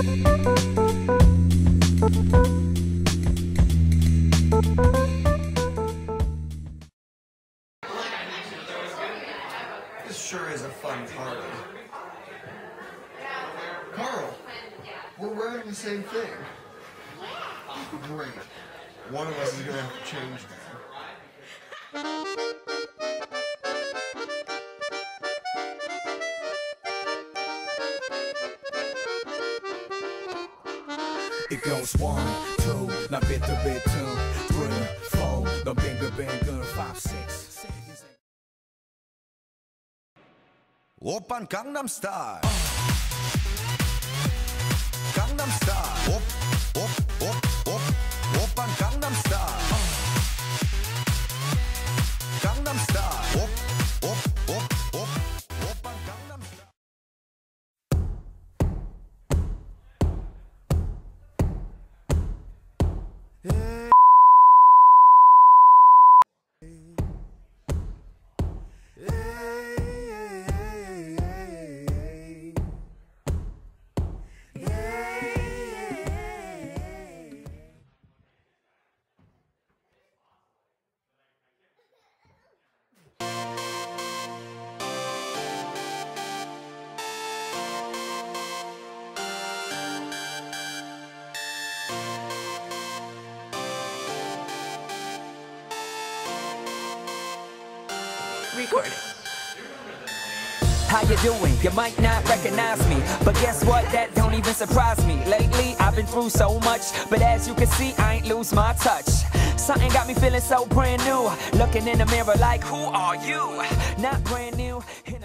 This sure is a fun party. Carl, we're wearing the same thing. Great. One of us is gonna have to change now. It goes 1, 2, now bit to bit 2, 3, 4, the bigger, 5, 6. Oppan Gangnam Style. Gangnam Style. Oppan Gangnam Style. Gangnam Style. Oppan Gangnam Style. Recording. How you doing? You might not recognize me, but guess what? That don't even surprise me. Lately, I've been through so much, but as you can see, I ain't lose my touch. Something got me feeling so brand new. Looking in the mirror like, who are you? Not brand new.